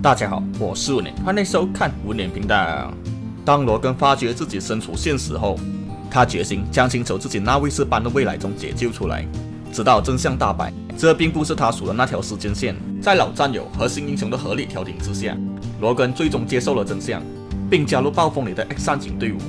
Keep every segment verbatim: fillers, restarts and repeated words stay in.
大家好，我是文年，欢迎收看文年频道。当罗根发觉自己身处现实后，他决心将请求自己那位士般的未来中解救出来。直到真相大白，这并不是他数的那条时间线。在老战友和新英雄的合力调停之下，罗根最终接受了真相，并加入暴风里的 X 战警队伍。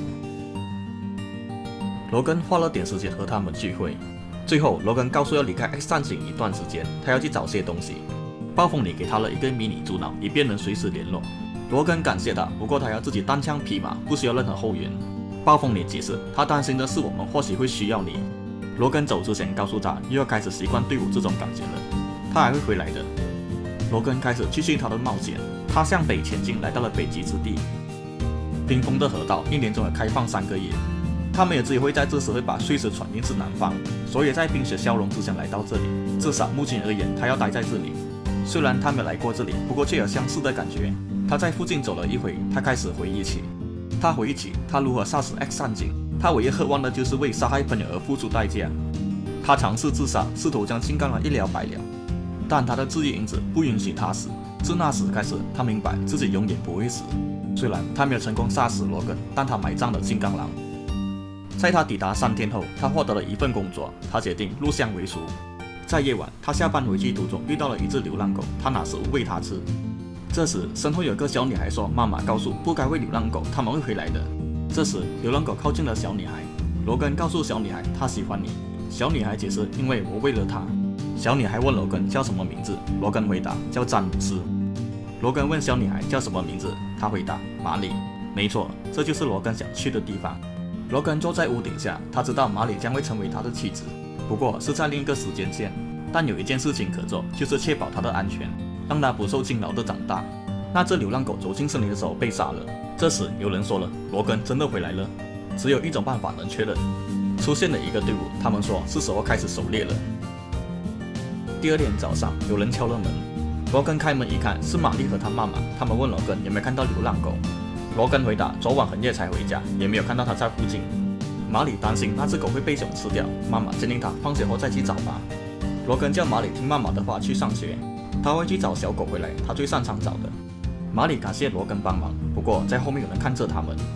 罗根花了点时间和他们聚会，最后罗根告诉要离开 X 战警一段时间，他要去找些东西。暴风里给他了一个迷你猪脑，以便能随时联络。罗根感谢他，不过他要自己单枪匹马，不需要任何后援。暴风里解释，他担心的是我们或许会需要你。罗根走之前告诉他，又要开始习惯队伍这种感觉了，他还会回来的。罗根开始继续他的冒险，他向北前进，来到了北极之地。冰封的河道一年中有开放三个月，他们也只会在这时会把碎石传进至南方，所以在冰雪消融之前来到这里。至少目前而言，他要待在这里。虽然他没来过这里，不过却有相似的感觉。他在附近走了一回，他开始回忆起，他回忆起他如何杀死 X 战警。他唯一渴望的就是为杀害朋友而付出代价。他尝试自杀，试图将金刚狼一了百了，但他的治愈因子不允许他死。自那时开始，他明白自己永远不会死。虽然他没有成功杀死罗根，但他埋葬了金刚狼。在他抵达三天后，他获得了一份工作，他决定入乡为塾。在夜晚，他下班回去途中遇到了一只流浪狗，他拿食物喂它吃。这时，身后有个小女孩说：“妈妈告诉不该喂流浪狗，他们会回来的。”这时，流浪狗靠近了小女孩。罗根告诉小女孩：“他喜欢你。”小女孩解释：“因为我喂了他。”小女孩问罗根叫什么名字，罗根回答：“叫詹姆斯。”罗根问小女孩叫什么名字，她回答：“马里。”没错，这就是罗根想去的地方。罗根坐在屋顶下，他知道马里将会成为他的妻子。不过是在另一个时间线，但有一件事情可做，就是确保他的安全，让他不受惊扰的长大。那只流浪狗走进森林的时候被杀了。这时有人说了，罗根真的回来了。只有一种办法能确认，出现了一个队伍，他们说是时候开始狩猎了。第二天早上，有人敲了门，罗根开门一看，是玛丽和他妈妈。他们问罗根有没有看到流浪狗，罗根回答昨晚很夜才回家，也没有看到他在附近。马里担心那只狗会被熊吃掉，妈妈建议他放学后再去找吧。罗根叫马里听妈妈的话去上学，他会去找小狗回来，他最擅长找的。马里感谢罗根帮忙，不过在后面有人看着他们。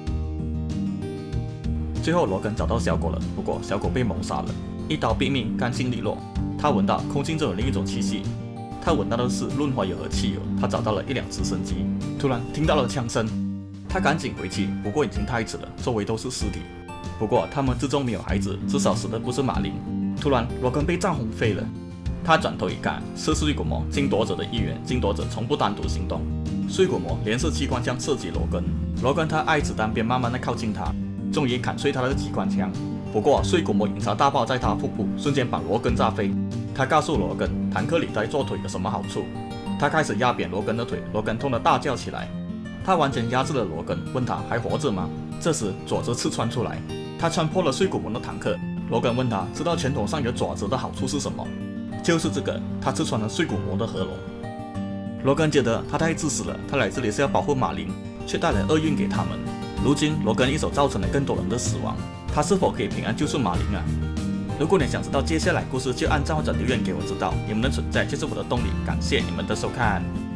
最后罗根找到小狗了，不过小狗被谋杀了，一刀毙命，干净利落。他闻到空气中有另一种气息，他闻到的是润滑油和汽油。他找到了一辆直升机，突然听到了枪声，他赶紧回去，不过已经太迟了，周围都是尸体。不过他们之中没有孩子，至少死的不是马林。突然，罗根被炸轰飞了。他转头一看，是睡骨魔争夺者的一员。争夺者从不单独行动，睡骨魔连射机关枪射击罗根。罗根他爱子弹便慢慢的靠近他，终于砍碎他的机关枪。不过睡骨魔引插大炮在他腹部，瞬间把罗根炸飞。他告诉罗根，坦克里带做腿有什么好处。他开始压扁罗根的腿，罗根痛得大叫起来。他完全压制了罗根，问他还活着吗？这时爪子刺穿出来，他穿破了睡骨魔的坦克。罗根问他知道拳头上有爪子的好处是什么？就是这个，他刺穿了睡骨魔的合拢。罗根觉得他太自私了，他来这里是要保护马林，却带来厄运给他们。如今罗根一手造成了更多人的死亡，他是否可以平安救出马林啊？如果你想知道接下来故事，就按赞或者留言给我知道，你们的存在就是我的动力。感谢你们的收看。